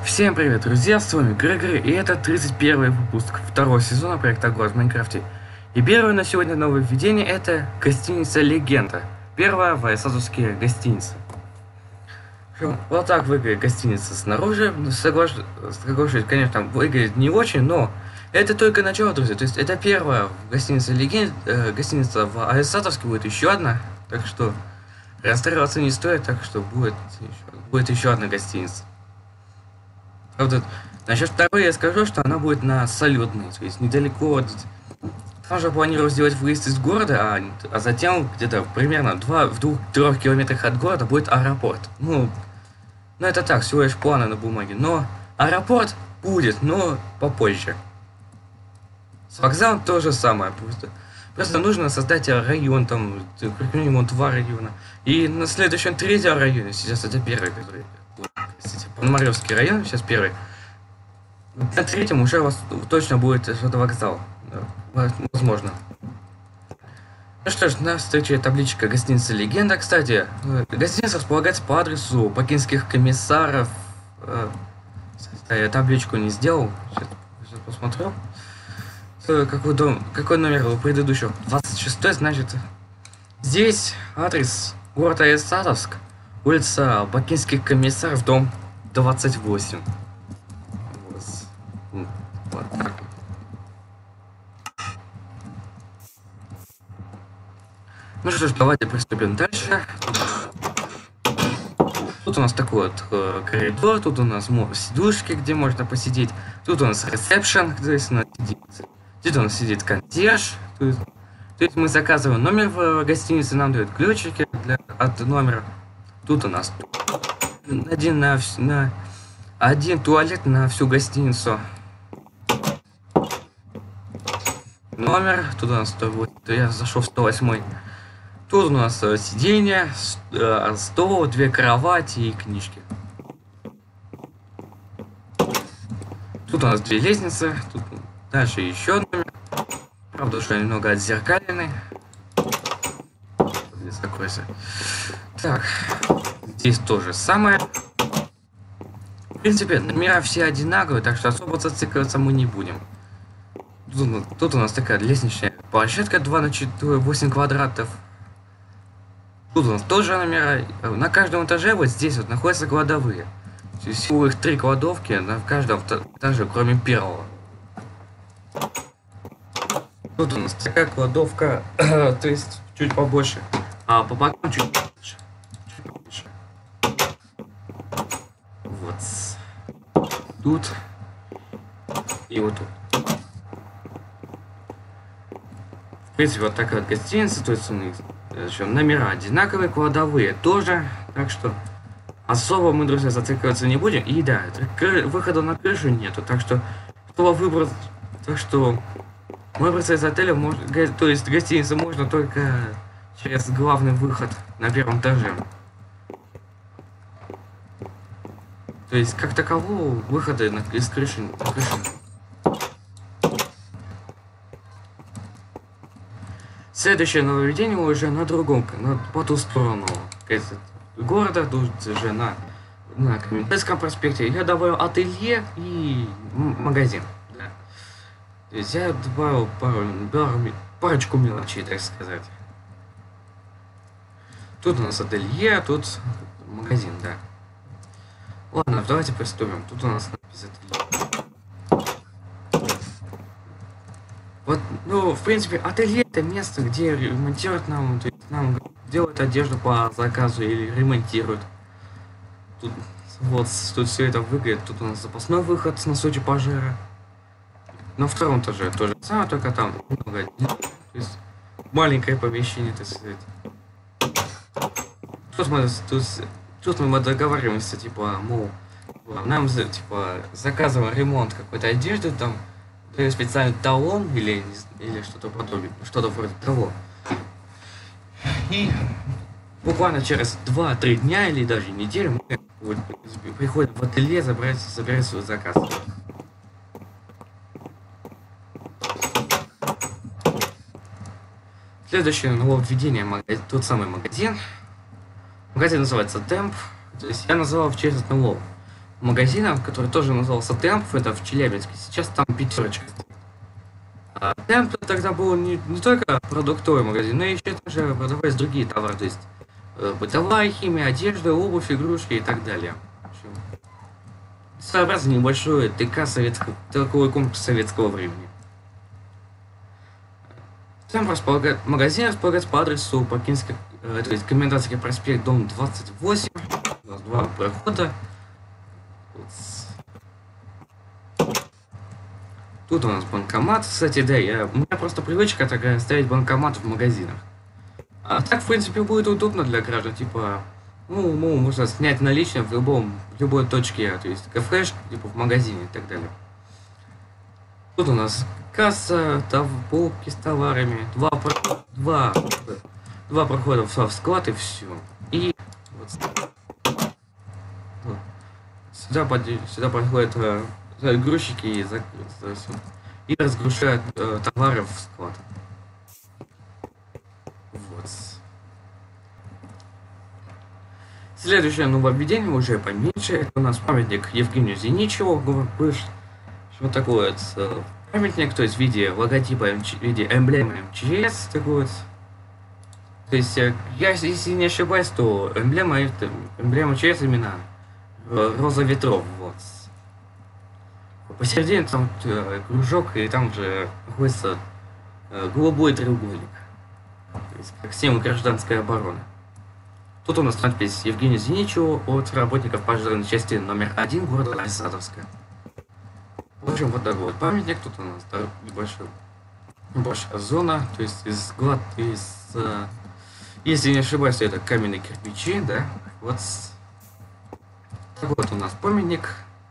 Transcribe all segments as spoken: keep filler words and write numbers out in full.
Всем привет, друзья, с вами Грегори, и это тридцать первый выпуск второго сезона проекта Город в Майнкрафте. И первое на сегодня новое введение — это гостиница Легенда. Первая в Айсазовские гостиницы. Вот так выглядит гостиница снаружи. Соглашусь, конечно, выглядит не очень, но это только начало, друзья. То есть это первая в гостинице Легенда, э, гостиница в Айсазовске, будет еще одна. Так что расстраиваться не стоит, так что будет еще, будет еще одна гостиница. Правда, насчет второй я скажу, что она будет на Салютной, то есть недалеко от... Там же планирую сделать выезд из города, а, а затем где-то примерно в двух-трёх километрах от города будет аэропорт. Ну, ну, это так, всего лишь планы на бумаге. Но аэропорт будет, но попозже. С вокзалом то же самое. Просто, просто нужно создать район, там, как минимум два района. И на следующем третьем районе, сейчас это первый, который... Пономаревский район, сейчас первый. На третьем уже у вас точно будет что-то вокзал. Возможно. Ну что ж, на встрече табличка гостиницы Легенда. Кстати, гостиница располагается по адресу бакинских комиссаров. Я табличку не сделал. Сейчас, сейчас посмотрю. Какой дом, какой номер у предыдущего? двадцать шестой, значит. Здесь адрес города Айсазовск. Улица Бакинских комиссаров, дом двадцать восемь. Вот, вот так. Ну что ж, давайте приступим дальше. Тут у нас такой вот э, коридор, тут у нас сидушки, где можно посидеть. Тут у нас ресепшн, где у нас сидит. Здесь у нас сидит консьерж. Тут, то есть мы заказываем номер в гостинице, нам дают ключики для, от номера. Тут у нас один, на, на, один туалет на всю гостиницу. Номер. Тут у нас сто восемь, я зашел в сто восемь. Тут у нас сиденье, стол, две кровати и книжки. Тут у нас две лестницы. Тут дальше еще номер. Правда, что немного отзеркаленный. Закройся. Так, здесь то же самое. В принципе, номера все одинаковые, так что особо зацикливаться мы не будем. Тут, тут у нас такая лестничная площадка два на восемь квадратов. Тут у нас тоже номера. На каждом этаже вот здесь вот находятся кладовые. Всего их три кладовки на каждом этаже, кроме первого. Тут у нас такая кладовка, то есть чуть побольше, а по бокам чуть побольше. Чуть побольше. Вот. Тут и вот тут. В принципе, вот такая вот гостиница, то есть у них еще номера одинаковые, кладовые тоже, так что особо мы, друзья, зацикливаться не будем. И да, выхода на крышу нету, так что чтобы выбрать, так что выбраться из отеля, можно, то есть гостиницы можно только через главный выход на первом этаже. То есть как такового выхода на, из крыши, на крышу. Следующее нововведение уже на другом, на, по ту сторону города, тут же на, на Комитетском проспекте. Я добавил ателье и магазин. Да. То есть я добавил пару, пару, парочку мелочей, так сказать. Тут у нас ателье, тут магазин, да. Ладно, давайте приступим. Тут у нас написано ателье. Вот, ну, в принципе, ателье — это место, где ремонтируют нам, то есть нам делают одежду по заказу или ремонтируют. Тут, вот, тут все это выглядит. Тут у нас запасной выход на случай пожара. На втором этаже то же самое, только там много, то есть маленькое помещение, так сказать. Тут мы, тут, тут мы договариваемся, типа, мол, нам, типа, заказываем ремонт какой-то одежды, там, специальный талон или, или что-то подобное, что-то вроде того. И буквально через два-три дня или даже неделю мы вот, приходим в ателье забрать, забирать свой заказ. Следующее нововведение, магазин, тот самый магазин. Магазин называется Темп. То есть я назвал в честь одного магазина, который тоже назывался Темп, это в Челябинске. Сейчас там пятерочка. А Темп тогда был не, не только продуктовый магазин, но еще также продавались другие товары, то есть э, бытовая химия, одежда, обувь, игрушки и так далее. В общем, своеобразный небольшой ТК советского, торговый комплекс советского времени. Темп располагает, магазин располагается по адресу Покинский, э, то есть Комендантский проспект, дом двадцать восемь. У нас два прохода. Тут у нас банкомат. Кстати, да, я, у меня просто привычка такая ставить банкомат в магазинах. А так, в принципе, будет удобно для граждан. Типа, ну, ну можно снять наличные в любом, в любой точке, то есть кафеш, типа в магазине и так далее. Тут у нас касса, тов, полки с товарами, два, два, два прохода в склад и все. И вот, вот, сюда, под, сюда подходят грузчики и, за, и разгружают э, товары в склад. Вот. Следующее нововведение уже поменьше. Это у нас памятник Евгению Зиничеву. Что такое вот, памятник, то есть в виде логотипа, в виде эмблемы эм че эс. Такой вот. То есть, я, если не ошибаюсь, то эмблема, это, эмблема эм че эс именно роза ветров. Вот. Посередине там э, кружок, и там же находится э, голубой треугольник. То есть, как символ гражданской обороны. Тут у нас надпись Евгению Зиничеву от работников пожарной части номер один города Александровска. В общем, вот такой вот памятник. Тут у нас да, небольшой, небольшая зона. То есть из глад, из, э, если не ошибаюсь, это каменные кирпичи, да. Вот такой вот у нас памятник.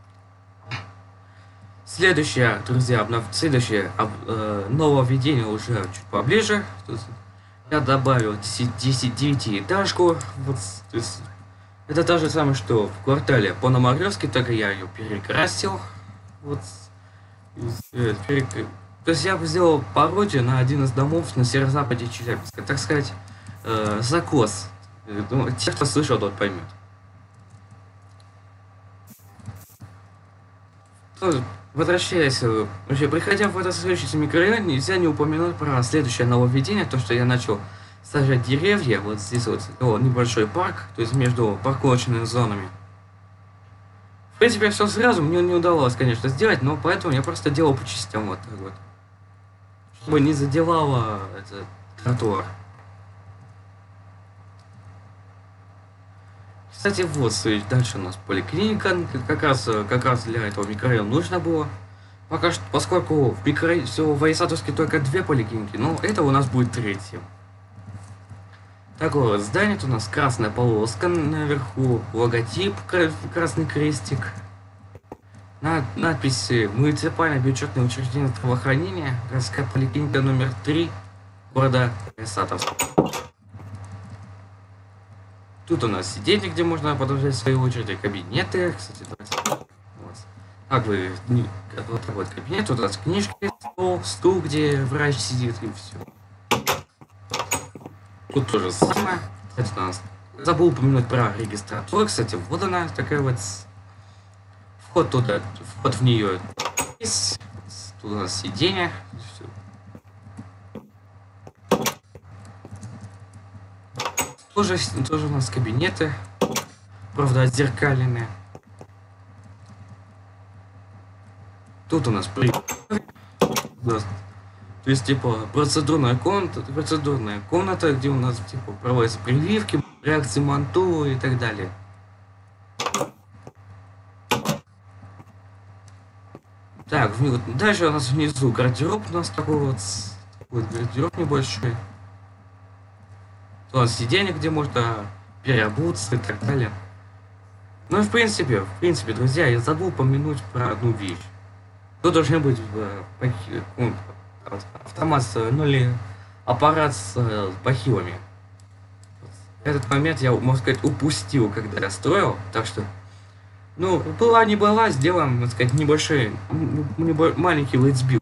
Следующее, друзья, обнов... следующее об... э, нововведение уже чуть поближе. Тут я добавил девятиэтажку. Вот, то есть, это то же самое, что в квартале Пономаревский, только я ее перекрасил. Вот, э, перек... То есть я бы сделал пародию на один из домов на северо-западе Челябинска. Так сказать, э, закос. Ну, те, кто слышал, тот поймет. Возвращаясь, вообще, приходя в этот следующий микрорайон, нельзя не упомянуть про следующее нововведение, то, что я начал сажать деревья, вот здесь вот о, небольшой парк, то есть между парковочными зонами. В принципе, все сразу мне не удалось, конечно, сделать, но поэтому я просто делал по частям вот так вот, чтобы не задевало этот тротуар. Кстати, вот, дальше у нас поликлиника, как раз, как раз для этого микрорайона нужно было. Пока что, поскольку в микрорайоне всего в Айсатовске только две поликлиники, но это у нас будет третья. Такое вот здание, тут у нас красная полоска наверху, логотип, красный крестик. Над, надписи «Муниципальное бюджетное учреждение здравоохранения, городская поликлиника номер три города Айсатовск». Тут у нас сиденье, где можно подождать свои очереди, кабинеты, кстати, давайте. Вот. Как вы, вот такой вот кабинет, тут у нас книжки, стол, стул, где врач сидит, и все. Тут тоже самое. Кстати, у нас забыл упомянуть про регистратуру, кстати, вот она такая вот. Вход туда, вход в нее. Тут у нас сиденье, все. Тоже, тоже у нас кабинеты, правда, отзеркаленные. Тут у нас при... То есть, типа, процедурная комната, процедурная комната, где у нас, типа, проводятся прививки, реакции Манту и так далее. Так, вот, дальше у нас внизу гардероб, у нас такой вот, такой вот гардероб небольшой. У нас сиденье, где можно переобуться и так далее. Ну и в принципе, в принципе, друзья, я забыл помянуть про одну вещь. Тут должен быть э, ну, автомат, ну или аппарат с э, бахилами. Этот момент я, можно сказать, упустил, когда я строил, так что, ну, была не была, сделаем, так сказать, небольшой, небо, маленький лейтсбилд.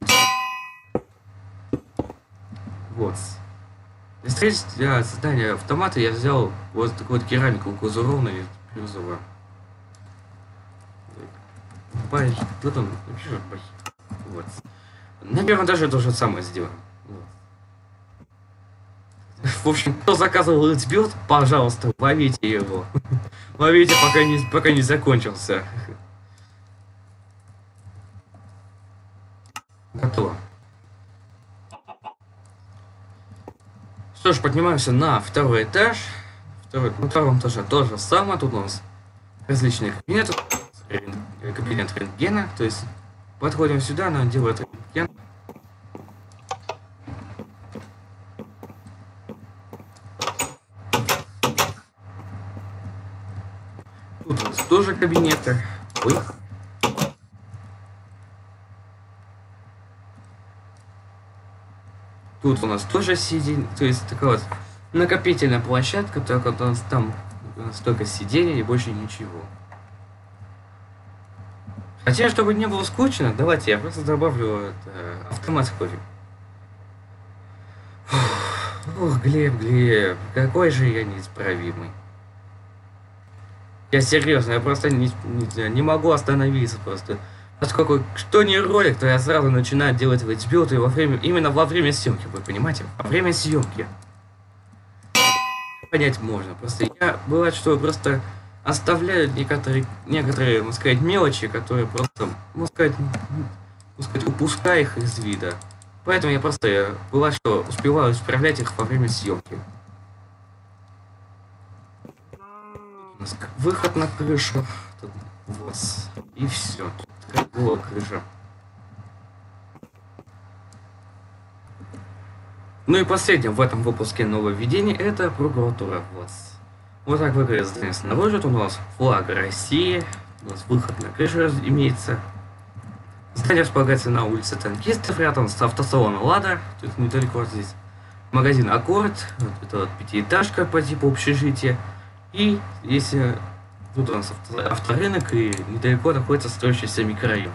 Вот. Для создания автомата я взял вот такую вот керамику глазурованную бирюзовую. Бай, тут он напишет бай. Вот. На первом этаже то же самое сделаем. Вот. В общем, кто заказывал этот билд, пожалуйста, ловите его. Ловите, пока не, пока не закончился. Готово. Что ж, поднимаемся на второй этаж. Второй, на втором этаже то же самое. Тут у нас различные кабинеты. Кабинет рентгена. То есть подходим сюда, нам делают рентген. Тут у нас тоже кабинеты. Ой. Тут у нас тоже сиденье, то есть такая вот накопительная площадка, только у нас там столько сидений и больше ничего. Хотя, чтобы не было скучно, давайте я просто добавлю это, автомат с кофе. Ох, Глеб, Глеб, какой же я неисправимый. Я серьезно, я просто не, не, не могу остановиться просто. Поскольку что не ролик, то я сразу начинаю делать эти билды во время, именно во время съемки, вы понимаете? Во время съемки. Понять можно. Просто я бывает, что просто оставляю некоторые, некоторые, можно сказать, мелочи, которые просто, можно сказать, можно сказать, упускаю их из вида. Поэтому я просто, я, бывает, что успеваю исправлять их во время съемки. Выход на крышу. Тут, вот. И все. Была крыша. Ну и последнее в этом выпуске нововведения это прокуратура. Вот. Вот так выглядит здание снаружи. Тут у нас флаг России. У нас выход на крышу имеется. Здание располагается на улице Танкистов, рядом с автосалоном Лада. Тут недалеко здесь магазин Аккорд. Вот это вот пятиэтажка по типу общежития. И если тут у нас авторынок, и недалеко находится строящийся микрорайон.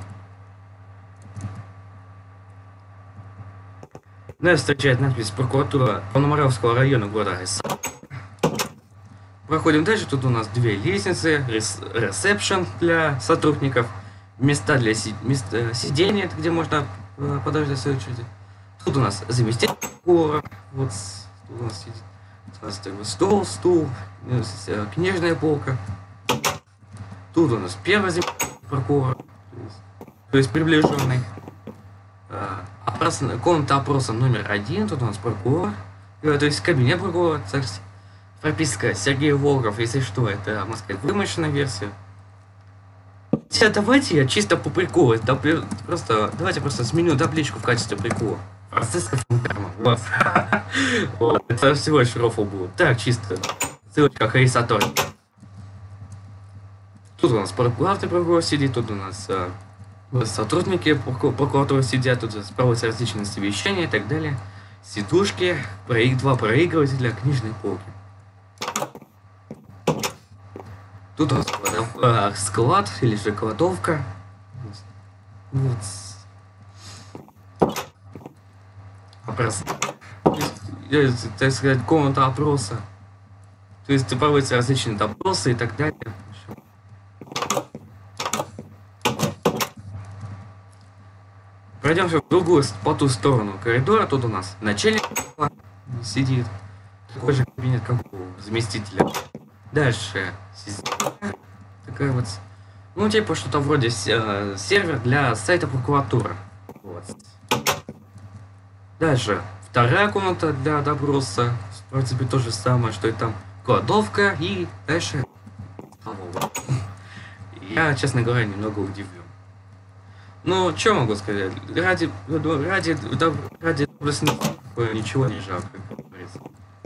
Нас встречает надпись «Прокуратура Пономаревского района города Рязань». Проходим дальше. Тут у нас две лестницы, рес ресепшн для сотрудников, места для си места сидения, где можно э, подождать свою очередь. Тут у нас заместитель прокурора. Вот тут у нас сидит у нас такой стол, стул, книжная полка. Тут у нас первый заместитель прокурора, то есть, то есть приближенный. А, опрос, комната опроса номер один, тут у нас прокурор, то есть кабинет прокурора, прописка Сергей Волков, если что, это, можно сказать, вымышленная версия. Сейчас давайте я чисто по приколу, это просто, давайте просто сменю табличку в качестве прикола. Вот. Это всего лишь рофл будет. Так, чисто. Ссылочка Харисатор. Тут у нас главный прокурор сидит, тут у нас а, сотрудники прокуратуры сидят, тут проводятся различные совещания и так далее. Сидушки, проиг, два проигрывателя, книжные полки. Тут у нас а, склад или же кладовка. Вот. Опрос. Так сказать, комната опроса. То есть проводятся различные опросы и так далее. Пройдемся в другую, по ту сторону коридора. Тут у нас начальник сидит. Такой же кабинет, как у заместителя. Дальше такая вот, ну типа что-то вроде э, сервер для сайта прокуратуры. Вот. Дальше вторая комната для допроса. В принципе то же самое, что и там кладовка, и дальше столовая. Я, честно говоря, немного удивлен. Ну, что могу сказать? Ради, ради, ради, ради ничего не жалко, как говорится.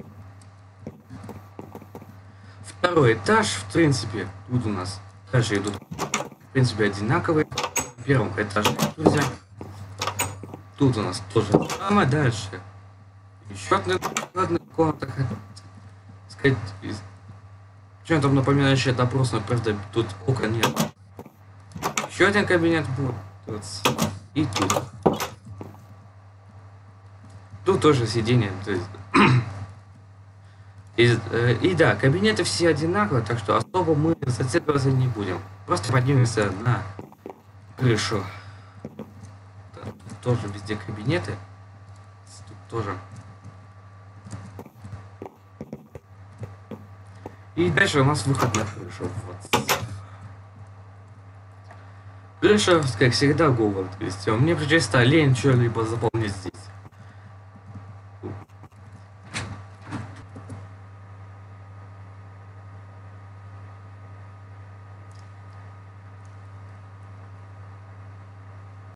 Второй этаж, в принципе, тут у нас этажи идут, в принципе, одинаковые. В первом этаже, друзья. Тут у нас тоже самое, дальше. Еще одна, одна комната, сказать, чем-то напоминающее допрос, но правда тут окон нет. Еще один кабинет будет. Тут. И тут. Тут тоже сиденье. То есть И, э, и да, кабинеты все одинаковые, так что особо мы зацикливаться не будем. Просто поднимемся на крышу. Да, тут тоже везде кабинеты. Тут тоже. И дальше у нас выход на крышу. Вот. Крыша, как всегда, голая. То есть мне причастно лень что-либо заполнить здесь.